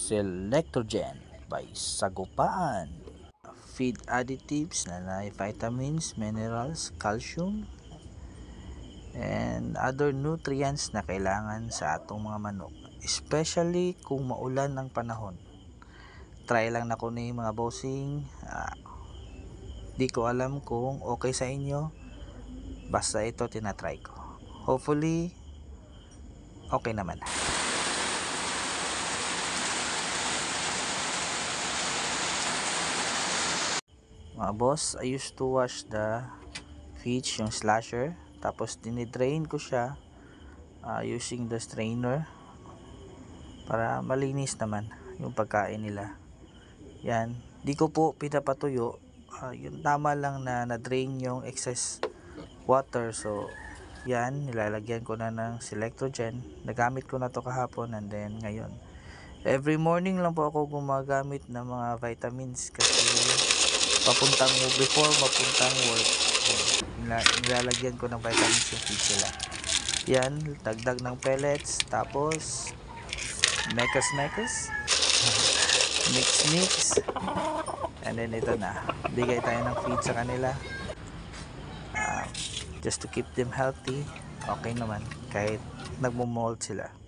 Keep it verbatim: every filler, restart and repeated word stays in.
Selectrogen by Sagupaan. Feed additives na may vitamins, minerals, calcium, and other nutrients na kailangan sa atong mga manok, especially kung maulan ng panahon. Try lang na ko ni mga bossing, ah, di ko alam kung okay sa inyo, basta ito tinatry ko. Hopefully okay naman. Mga boss, I used to wash the feeds, yung slasher, tapos dinidrain ko siya uh, using the strainer para malinis naman yung pagkain nila. Yan, di ko po pinapatuyo, uh, yung tama lang na na-drain yung excess water. So yan, nilalagyan ko na ng Selectrogen. Nagamit ko na to kahapon, and then ngayon every morning lang po ako gumagamit ng mga vitamins kasi papuntang before mapuntang work, nilalagyan ko ng vitamins yung feed sila. Yan, dagdag ng pellets, tapos mekas mekas mix mix, and then ito na, bigay tayo ng feed sa kanila, uh, just to keep them healthy. Okay naman kahit nagmo-mold sila.